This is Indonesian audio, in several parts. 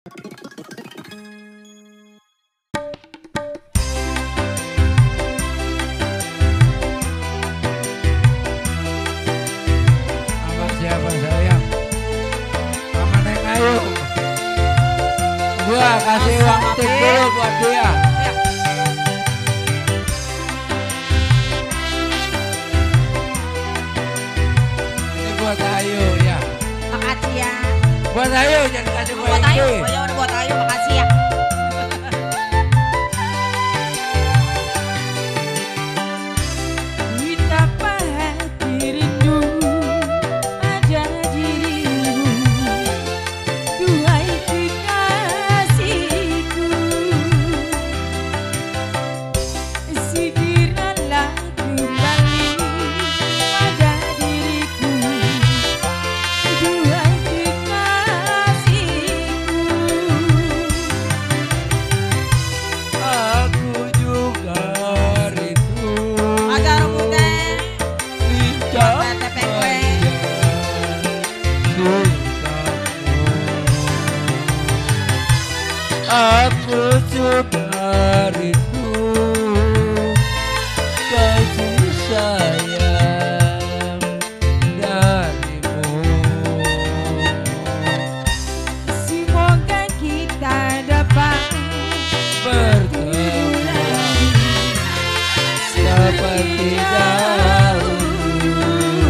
Siapa sayang? Sama Neng Ayu. Gua kasih uang tip dulu buat dia. Ini buat Ayu ya. Makasih ya. Buat Ayu jangan kasih Buat Ayu. Engki. Oh ya udah buat Ayu, makasih ya. Betapa hati rindu pada dirimu, duhai kekasihku. Segeralah kembali pada diriku, duhai kekasihku. Aku juga rindu. Agar putih. Lincah Buat tepek gue. Aku juga rindu kasih sayang darimu. Semoga kita dapat Bertemu lagi seperti dahulu,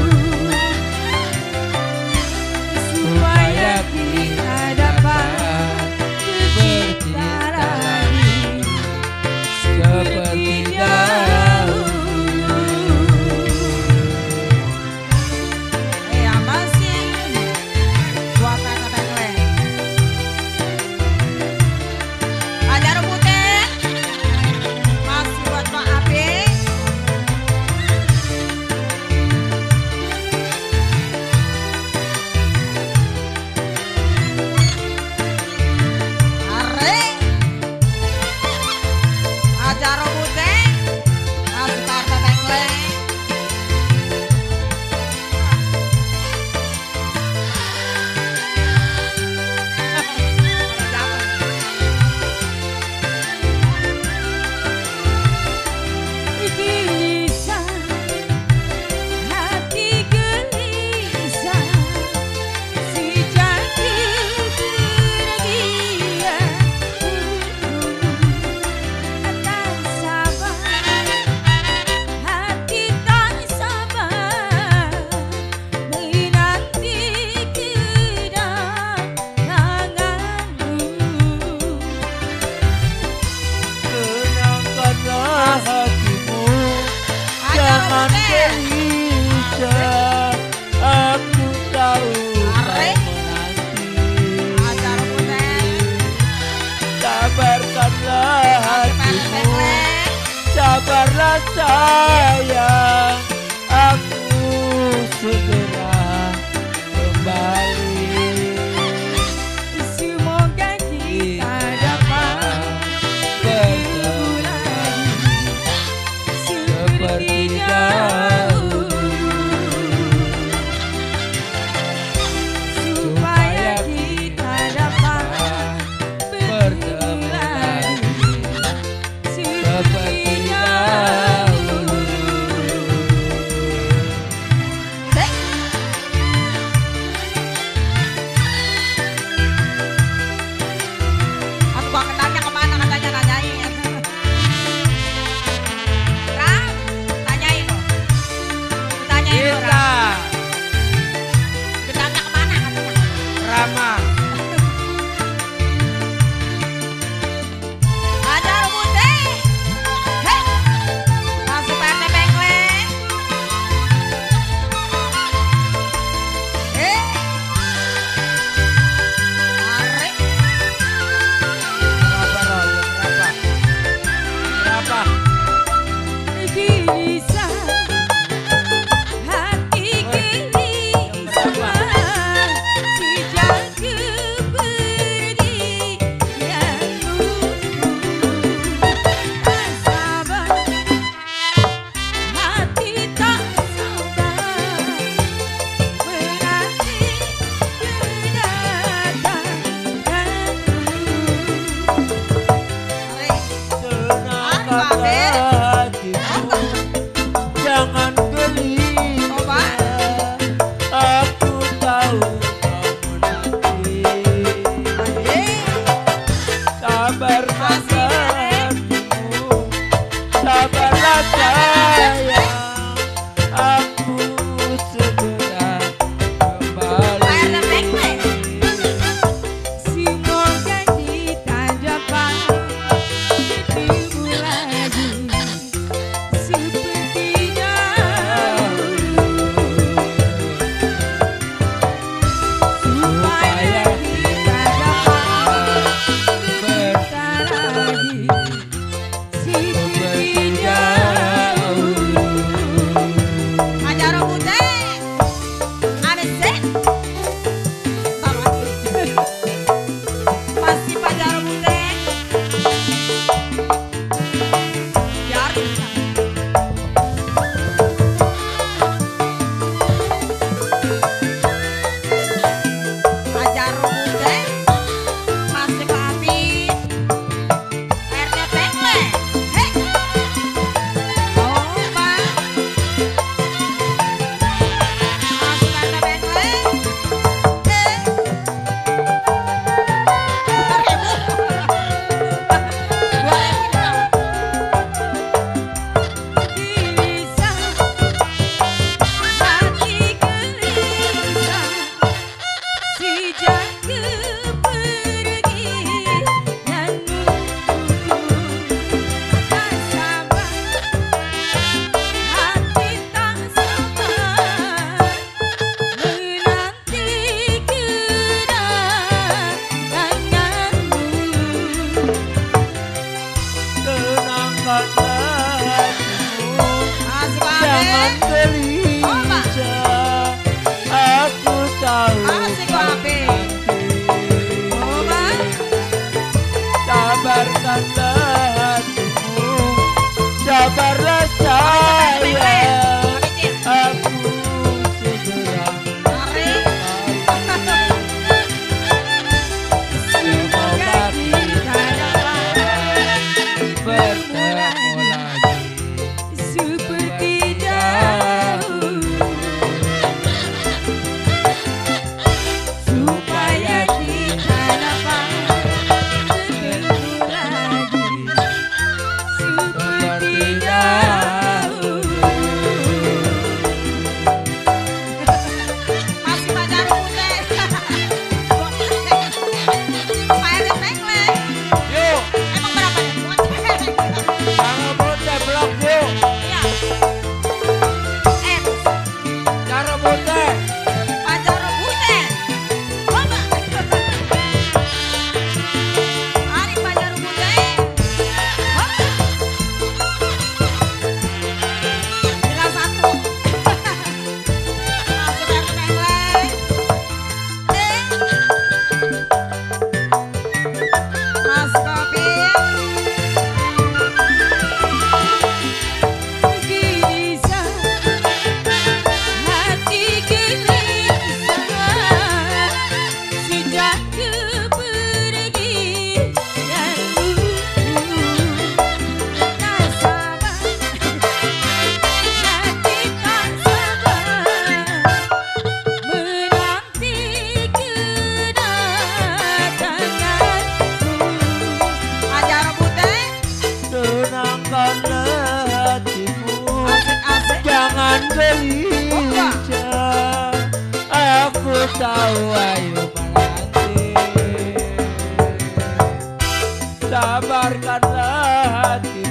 supaya kita dapat bercinta lagi seperti dahulu. Masih. Buat tepek gue. Agar putih. Masih buat Pak Api. Areng. Ajar putih. Masih tar tepek gue. gelisah, hati gelisah, si cantik bahagia. Tak sabar, hati tak sabar, menanti kedatanganmu. Tenangkanlah hatimu, jangan gelisah. Aku tahu Areng. kau menanti. Ajar putih. Sabarkanlah Tepek hatimu, gue. sabarlah sayang. Aku segera kembali. Semoga kita dapat Bertemu lagi seperti dahulu, supaya kita dapat bertemu lagi seperti dahulu. gelisah, aku tahu Asik wape. Oh, Bang. sabarkanlah hatimu, sabarlah sayang, Habisin. aku segera Mari. Semoga kita dapat bertemu lagi seperti dahulu, supaya kita dapat bertemu lagi seperti dahulu. Masih pacar putih. Pak RT Tengkleng. yuk Emang berapa nih? cara bute blok yuk Iya. cara bute Pacar putih. Coba. Hari pacar putih. Coba. Jelas satu. Masuk RT Tengkleng. Mas Kapil. Gelisah, hati gelisah sejak kepergianmu. Tak sabar, hati tak sabar menanti kedatanganmu. Pacar putih. tenangkanlah hatimu, Asik-asik. jangan gelisah, aku tahu ayo Malanti, sabarkanlah hatimu,